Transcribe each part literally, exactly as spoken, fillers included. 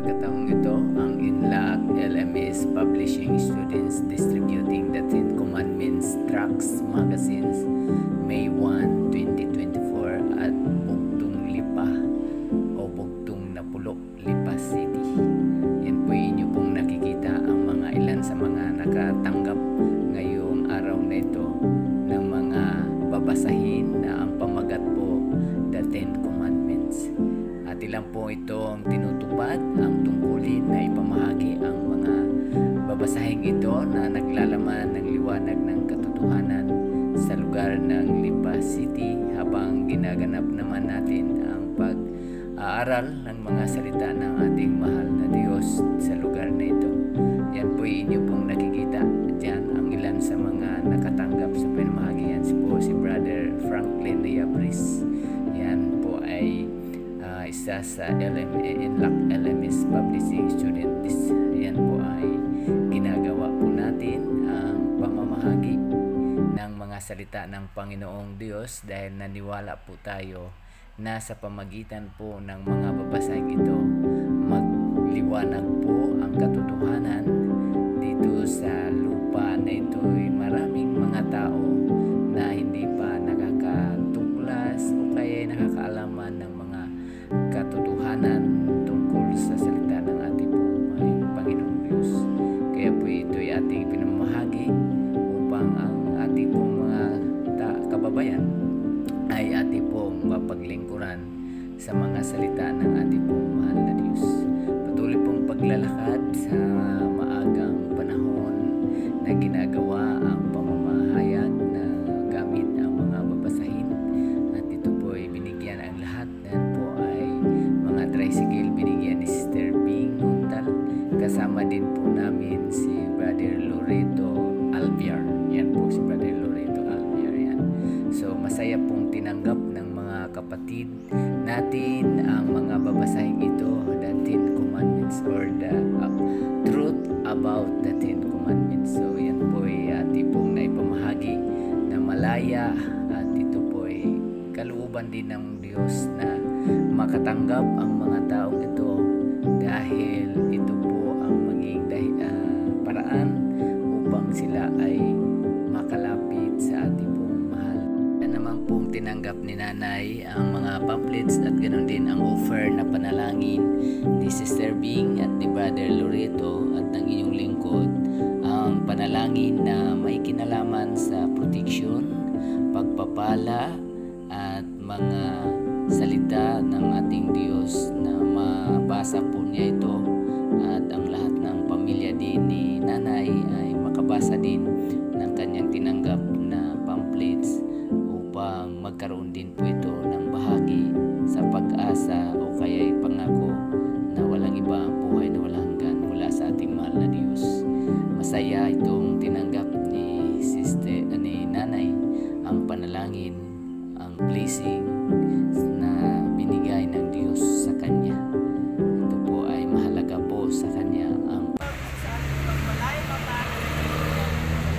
pagkakataong ito, ang INLAC L M S Publishing Students Distributing the Ten Commandments Tracts Magazines May first, twenty twenty-four at Bugtong Lipa o Bugtong Napulo, Lipa City. Yan po inyo pong nakikita ang mga ilan sa mga nakatanggap ngayong araw na ito ng mga babasahin na ang pamagat po The Ten Commandments. At ilan po ito ang tinutupad ang tungkulin na ipamahagi ang mga babasahing ito na naglalaman ng liwanag ng katotohanan sa lugar ng Lipa City habang ginaganap naman natin ang pag-aaral ng mga salita ng ating mahal na Diyos sa lugar na ito. Yan po inyo pong nakikita dyan ang ilan sa mga nakatanggap sa pinamahagian. Si po si Brother Franklin Niabris. Yan po ay uh, isa sa L M A INLAC L M S Publishing Students. Yan po ay ginagawa po natin ang pamamahagi ng mga salita ng Panginoong Diyos dahil naniwala po tayo na sa pamagitan po ng mga babasahing ito magliwanag po ang katotohanan dito sa lupa na ito. Maraming mga tao na hindi pa nakakatuklas o kaya nakakaalaman ng mga katotohanan tungkol sa salita ng ating pong Panginoong Diyos. Kaya po ito ay ating pinamahagi upang ang ating pong mga kababayan ay ating pong mapaglingkuran sa mga salita ng ating pong mahal na Diyos. Patuloy pong paglalakad sa maagang panahon na ginagawa ang pamamahayag na gamit ang mga babasahin. At ito po ay binigyan ang lahat. Yan po ay mga tricycle binigyan ni Sister Bing Untal. Kasama din po namin si Brother Loreto Albiar. Yan po si Brother Loreto Albiar. Yan. So masaya pong tinanggap ng mga kapatid natin ang mga babasahing ito, the Ten Commandments or the uh, truth about the Ten Commandments. So yan po ay ating pong naipamahagi na malaya at ito po ay kalooban din ng Diyos na makatanggap ang mga taong ito dahil ito po ang maging dahil, uh, paraan upang sila ay makalapit sa ating pong mahal. Yan naman pong tinanggap ni Nanay ang mga pamphlets at ganoon din ang offer na panalangin ni Sister Bing at ni Brother Loreto at ng inyong lingkod, ang panalangin na may kinalaman sa proteksyon, pagpapala at mga salita ng ating Diyos na mabasa po niya ito at ang lahat ng pamilya din ni Nanay ay makabasa din ng kanyang tinanggap na pamphlets upang magkaroon din po ito ng bahagi sa pag-asa o kaya'y pangako na walang iba ang buhay na walang hanggan mula sa ating mahal na Diyos. Masaya itong tinanggap ni Sister ni Nanay ang panalangin, ang blessing na binigay ng Diyos sa kanya. Ito po ay mahalaga po sa kanya ang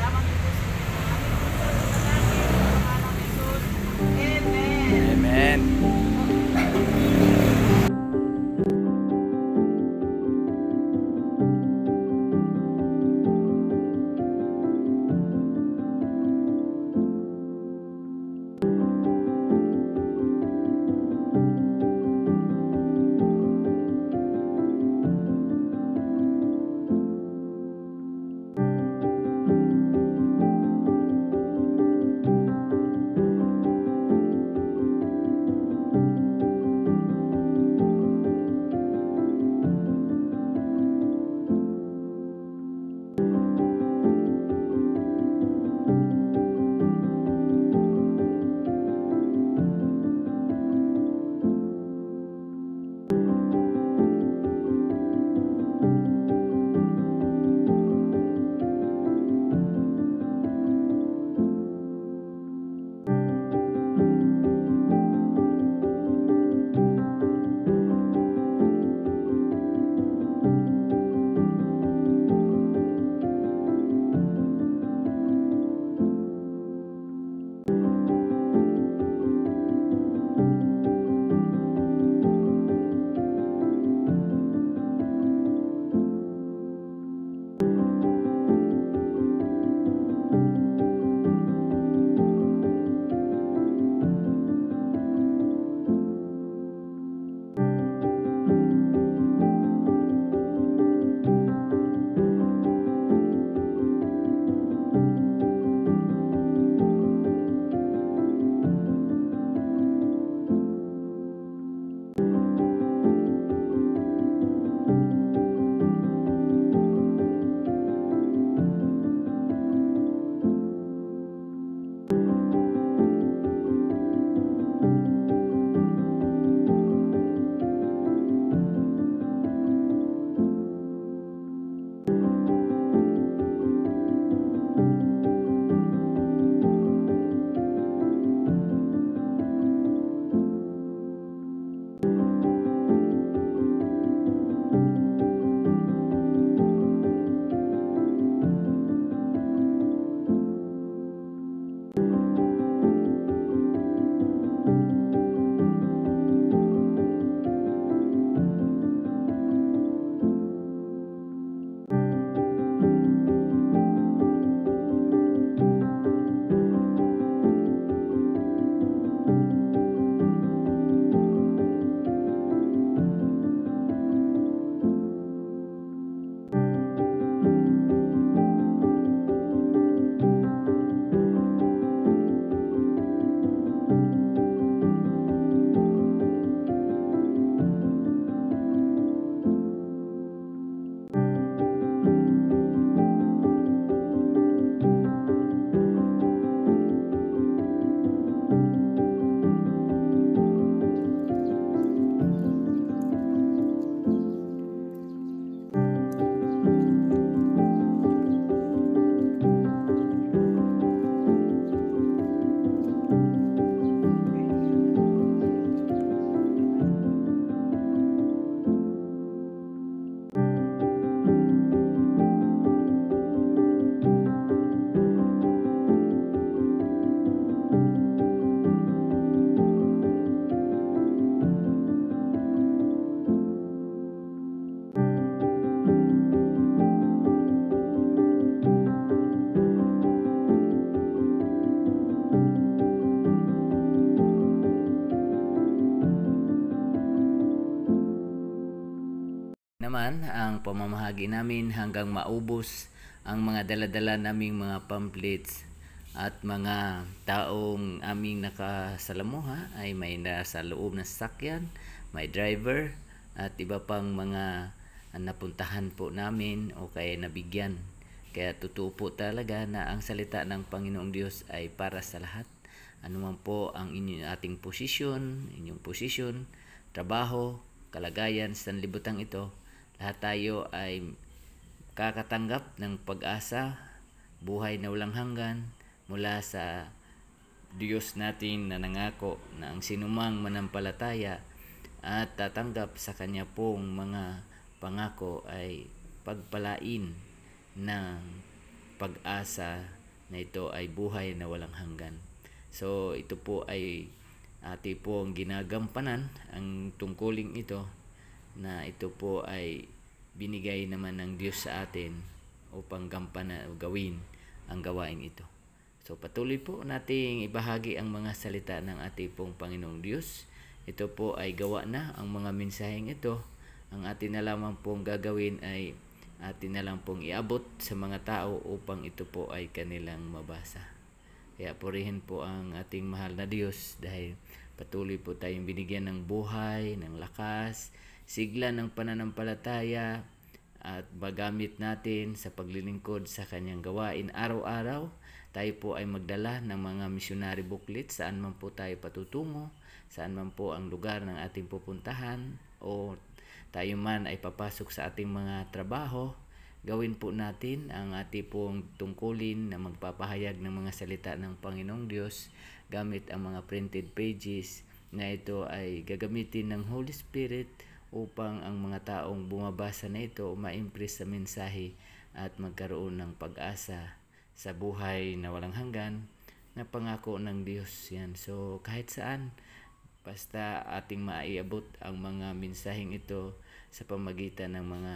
naman ang pamamahagi namin hanggang maubos ang mga daladala naming mga pamphlets at mga taong aming nakasalamuha ay may nasa loob ng sasakyan, may driver at iba pang mga napuntahan po namin o kaya nabigyan. Kaya totoo po talaga na ang salita ng Panginoong Diyos ay para sa lahat. Ano man po ang inyong ating posisyon, inyong posisyon, trabaho, kalagayan sa libutan ito, lahat tayo ay kakatanggap ng pag-asa, buhay na walang hanggan mula sa Diyos natin na nangako na ang sinumang manampalataya at tatanggap sa Kanya pong mga pangako ay pagpalain ng pag-asa na ito ay buhay na walang hanggan. So ito po ay ati pong ginagampanan ang tungkuling ito na ito po ay binigay naman ng Diyos sa atin upang gampanan o gawin ang gawain ito. So patuloy po nating ibahagi ang mga salita ng ating pong Panginoong Diyos. Ito po ay gawa na ang mga mensaheng ito. Ang atin na lamang pong gagawin ay atin na lang pong iabot sa mga tao upang ito po ay kanilang mabasa. Kaya purihin po ang ating mahal na Diyos dahil patuloy po tayong binigyan ng buhay, ng lakas, sigla ng pananampalataya at magamit natin sa paglilingkod sa Kanyang gawain araw-araw. Tayo po ay magdala ng mga missionary booklet saan man po tayo patutungo, saan man po ang lugar ng ating pupuntahan o tayo man ay papasok sa ating mga trabaho. Gawin po natin ang ating pong tungkulin na magpapahayag ng mga salita ng Panginoong Diyos gamit ang mga printed pages na ito ay gagamitin ng Holy Spirit upang ang mga taong bumabasa na ito ma-impress sa mensahe at magkaroon ng pag-asa sa buhay na walang hanggan na pangako ng Diyos. Yan. So kahit saan, basta ating maiabot ang mga mensaheng ito sa pamagitan ng mga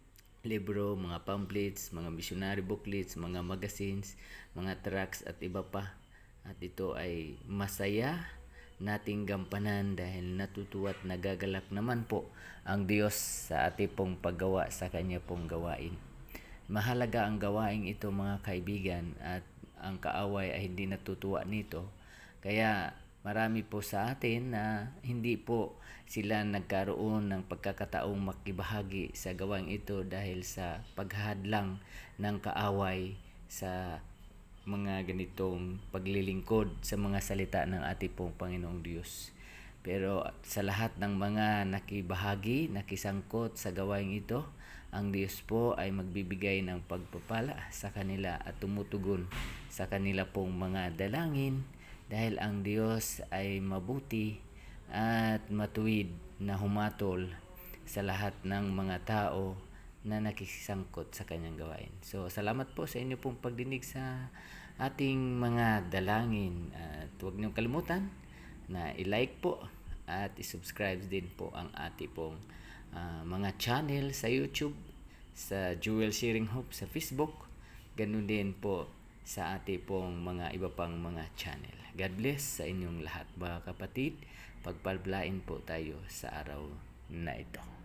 libro, mga pamphlets, mga missionary booklets, mga magazines, mga tracts at iba pa. At ito ay masaya nating gampanan dahil natutuwa at nagagalak naman po ang Diyos sa ating pong paggawa sa Kanya pong gawain. Mahalaga ang gawain ito mga kaibigan at ang kaaway ay hindi natutuwa nito. Kaya marami po sa atin na hindi po sila nagkaroon ng pagkakataong makibahagi sa gawain ito dahil sa paghahadlang ng kaaway sa mga ganitong paglilingkod sa mga salita ng ating pong Panginoong Diyos. Pero sa lahat ng mga nakibahagi, nakisangkot sa gawain ito, ang Diyos po ay magbibigay ng pagpapala sa kanila at tumutugon sa kanila pong mga dalangin dahil ang Diyos ay mabuti at matuwid na humatol sa lahat ng mga tao na nakisangkot sa Kanyang gawain. So salamat po sa inyo pong pagdinig sa ating mga dalangin at huwag niyong kalimutan na i-like po at i-subscribe din po ang ating pong uh, mga channel sa YouTube, sa Jewel Sharing Hope sa Facebook, ganun din po sa ating pong mga iba pang mga channel. God bless sa inyong lahat mga kapatid. Pagpalblain po tayo sa araw na ito.